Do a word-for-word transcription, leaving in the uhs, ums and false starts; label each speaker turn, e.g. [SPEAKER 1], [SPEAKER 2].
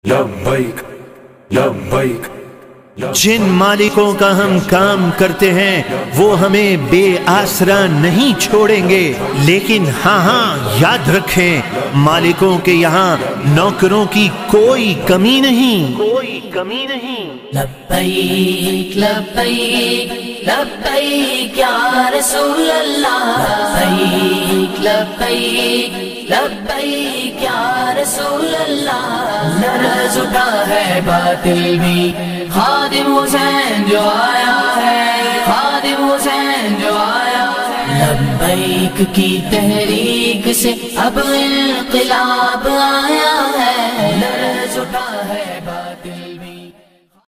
[SPEAKER 1] लब्बैक लब्बैक।
[SPEAKER 2] जिन मालिकों का हम काम करते हैं वो हमें बेआसरा नहीं छोड़ेंगे, लेकिन हाँ हाँ याद रखें, मालिकों के यहाँ नौकरों की कोई कमी नहीं, कोई कमी नहीं।
[SPEAKER 3] लब्बैक लब्बैक लब्बैक या रसूल अल्लाह, लब्बैक लब्बैक लब्बैक या रसूल अल्लाह। लर्ज़ उठा है बातिल भी, खादिम हुसैन जो आया है, खादिम हुसैन जो आया है। लब्बैक की तहरीक से अब इन्क़िलाब आया है। लर्ज़ उठा है